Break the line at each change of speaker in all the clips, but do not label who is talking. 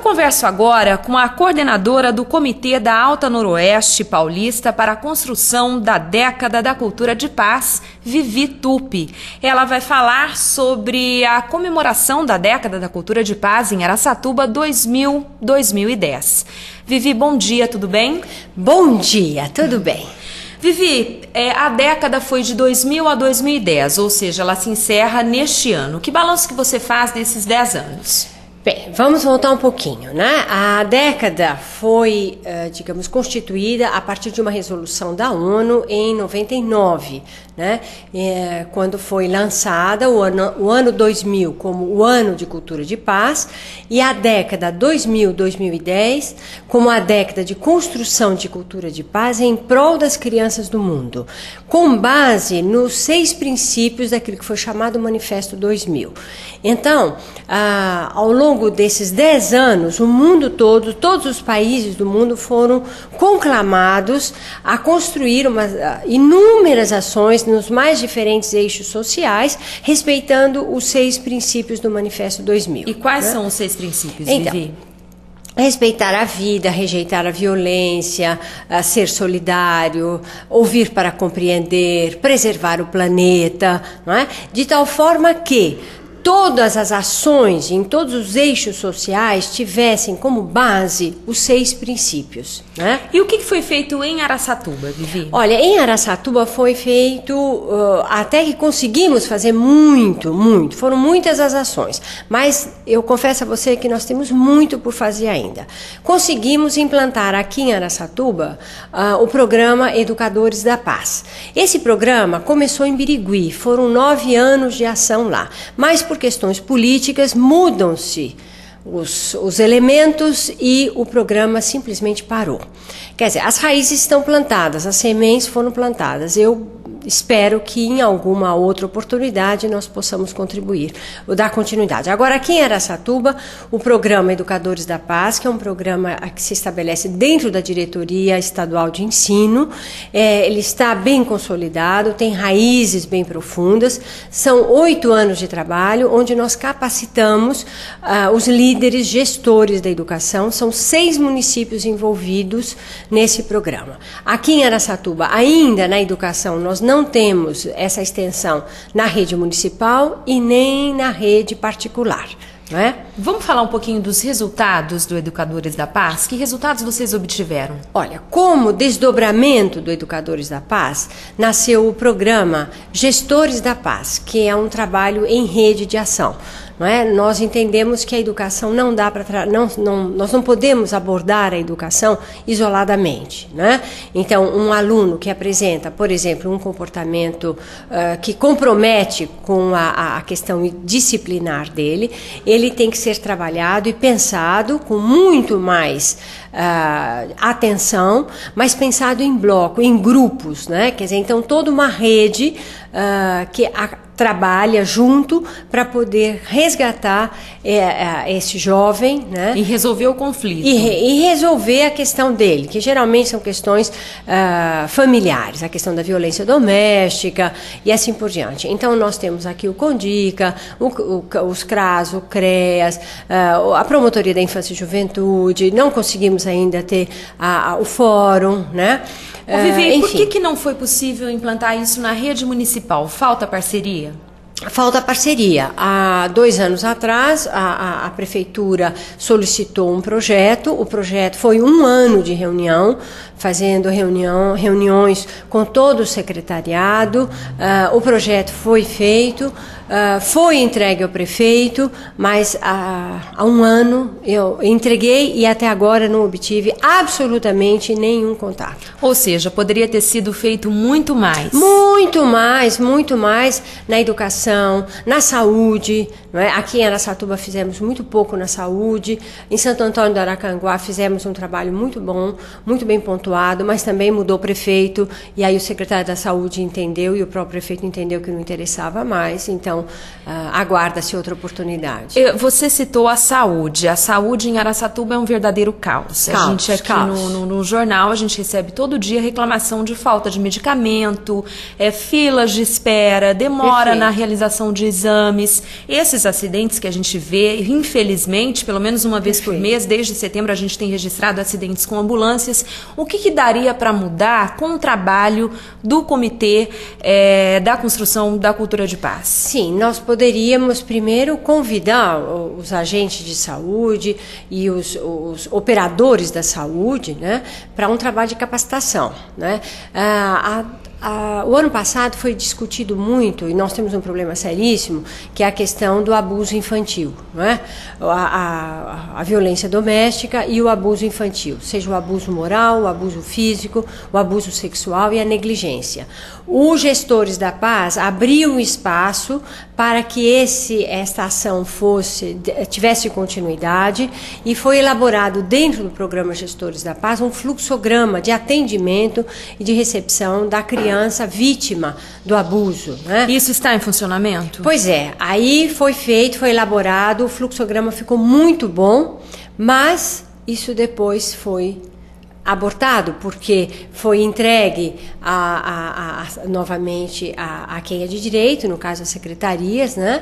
converso agora com a coordenadora do Comitê da Alta Noroeste Paulista para a Construção da Década da Cultura de Paz, Vivi Tupy. Ela vai falar sobre a comemoração da Década da Cultura de Paz em Araçatuba 2000-2010. Vivi, bom dia, tudo bem?
Bom dia, tudo bem.
Vivi, a década foi de 2000 a 2010, ou seja, ela se encerra neste ano. Que balanço que você faz desses 10 anos?
Bem, vamos voltar um pouquinho, né? A década foi, digamos, constituída a partir de uma resolução da ONU em 99, né? Quando foi lançada o ano 2000 como o ano de cultura de paz e a década 2000-2010 como a década de construção de cultura de paz em prol das crianças do mundo, com base nos 6 princípios daquilo que foi chamado Manifesto 2000. Então, ao longo desses 10 anos, o mundo todo, todos os países do mundo foram conclamados a construir inúmeras ações nos mais diferentes eixos sociais, respeitando os 6 princípios do Manifesto 2000.
E quais são os 6 princípios, Vivi?
Respeitar a vida, rejeitar a violência, ser solidário, ouvir para compreender, preservar o planeta, não é? De tal forma que todas as ações em todos os eixos sociais tivessem como base os 6 princípios, né?
E o que foi feito em Araçatuba, Vivi?
Olha, em Araçatuba foi feito, até que conseguimos fazer muito, foram muitas as ações, mas eu confesso a você que nós temos muito por fazer ainda. Conseguimos implantar aqui em Araçatuba o programa Educadores da Paz. Esse programa começou em Birigui, foram 9 anos de ação lá, mas por questões políticas mudam-se os elementos e o programa simplesmente parou. Quer dizer, as raízes estão plantadas, as sementes foram plantadas. Eu espero que em alguma outra oportunidade nós possamos contribuir ou dar continuidade. Agora, aqui em Araçatuba, o programa Educadores da Paz, que é um programa que se estabelece dentro da Diretoria Estadual de Ensino, ele está bem consolidado, tem raízes bem profundas, são 8 anos de trabalho, onde nós capacitamos os líderes gestores da educação, são 6 municípios envolvidos nesse programa. Aqui em Araçatuba, ainda na educação, nós não temos essa extensão na rede municipal e nem na rede particular, não é?
Vamos falar um pouquinho dos resultados do Educadores da Paz? Que resultados vocês obtiveram?
Olha, como desdobramento do Educadores da Paz, nasceu o programa Gestores da Paz, que é um trabalho em rede de ação. Não é? Nós entendemos que a educação não dá para nós não podemos abordar a educação isoladamente, né? Então, um aluno que apresenta, por exemplo, um comportamento que compromete com a questão disciplinar dele, ele tem que ser trabalhado e pensado com muito mais atenção, mas pensado em bloco, em grupos, né? Quer dizer, então toda uma rede que trabalha junto para poder resgatar esse jovem, né?
E resolver o conflito.
E resolver a questão dele, que geralmente são questões familiares, a questão da violência doméstica e assim por diante. Então, nós temos aqui o CONDICA, os CRAS, o CREAS, a Promotoria da Infância e Juventude, não conseguimos ainda ter o fórum, né?
Vivi, por que não foi possível implantar isso na rede municipal? Falta parceria?
Falta parceria. Há 2 anos atrás, a prefeitura solicitou um projeto. O projeto foi 1 ano de reunião, fazendo reuniões com todo o secretariado. O projeto foi feito, foi entregue ao prefeito, mas há 1 ano eu entreguei e até agora não obtive absolutamente nenhum contato.
Ou seja, poderia ter sido feito muito mais.
Muito mais na educação, na saúde, não é? Aqui em Araçatuba fizemos muito pouco na saúde, em Santo Antônio do Aracanguá fizemos um trabalho muito bom, muito bem pontuado, mas também mudou o prefeito e aí o secretário da saúde entendeu e o próprio prefeito entendeu que não interessava mais, então então aguarda-se outra oportunidade.
Você citou a saúde. A saúde em Araçatuba é um verdadeiro caos. A gente aqui no jornal, a gente recebe todo dia reclamação de falta de medicamento, filas de espera, demora na realização de exames. Esses acidentes que a gente vê, infelizmente, pelo menos uma vez por mês, desde setembro a gente tem registrado acidentes com ambulâncias. O que daria para mudar com o trabalho do Comitê da Construção da Cultura de Paz?
Sim, nós poderíamos primeiro convidar os agentes de saúde e os operadores da saúde, né, para um trabalho de capacitação, né? O ano passado foi discutido muito, e nós temos um problema seríssimo, que é a questão do abuso infantil, não é? A violência doméstica e o abuso infantil, seja o abuso moral, o abuso físico, o abuso sexual e a negligência. Os gestores da paz abriam espaço para que esta ação tivesse continuidade, e foi elaborado dentro do programa Gestores da Paz um fluxograma de atendimento e de recepção da criança vítima do abuso, né?
Isso está em funcionamento?
Pois é, aí foi elaborado, o fluxograma ficou muito bom, mas isso depois foi abortado, porque foi entregue novamente a quem é de direito, no caso as secretarias, né?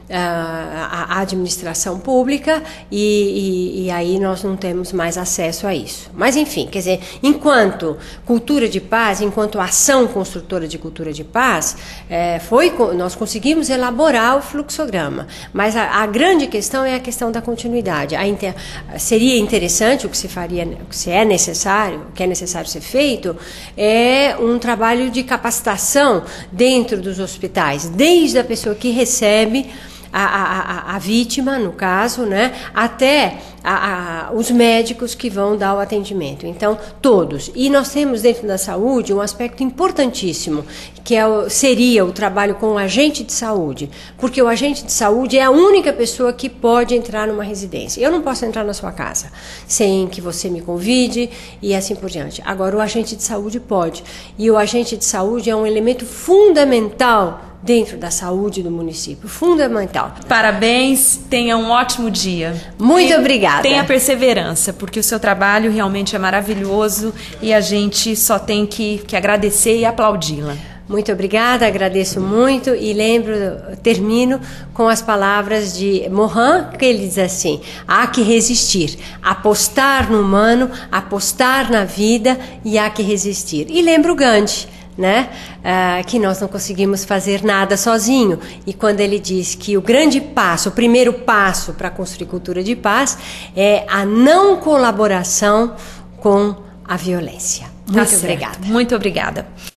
A administração pública, e aí nós não temos mais acesso a isso. Mas enfim, quer dizer, enquanto cultura de paz, enquanto ação construtora de cultura de paz, nós conseguimos elaborar o fluxograma, mas a grande questão é a questão da continuidade. Seria interessante, o que é necessário ser feito, é um trabalho de capacitação dentro dos hospitais, desde a pessoa que recebe a vítima, no caso, né, até os médicos que vão dar o atendimento. Então, todos. E nós temos dentro da saúde um aspecto importantíssimo, que seria o trabalho com o agente de saúde, porque o agente de saúde é a única pessoa que pode entrar numa residência. Eu não posso entrar na sua casa sem que você me convide e assim por diante. Agora, o agente de saúde pode. E o agente de saúde é um elemento fundamental dentro da saúde do município, fundamental.
Parabéns, tenha um ótimo dia.
Muito obrigada.
Tenha perseverança, porque o seu trabalho realmente é maravilhoso e a gente só tem que agradecer e aplaudi-la.
Muito obrigada, agradeço muito e termino com as palavras de Morin, que ele diz assim: há que resistir, apostar no humano, apostar na vida e há que resistir. E lembro Gandhi, né? Que nós não conseguimos fazer nada sozinho, e quando ele diz que o primeiro passo para construir cultura de paz é a não colaboração com a violência. Muito obrigada.
Muito obrigada.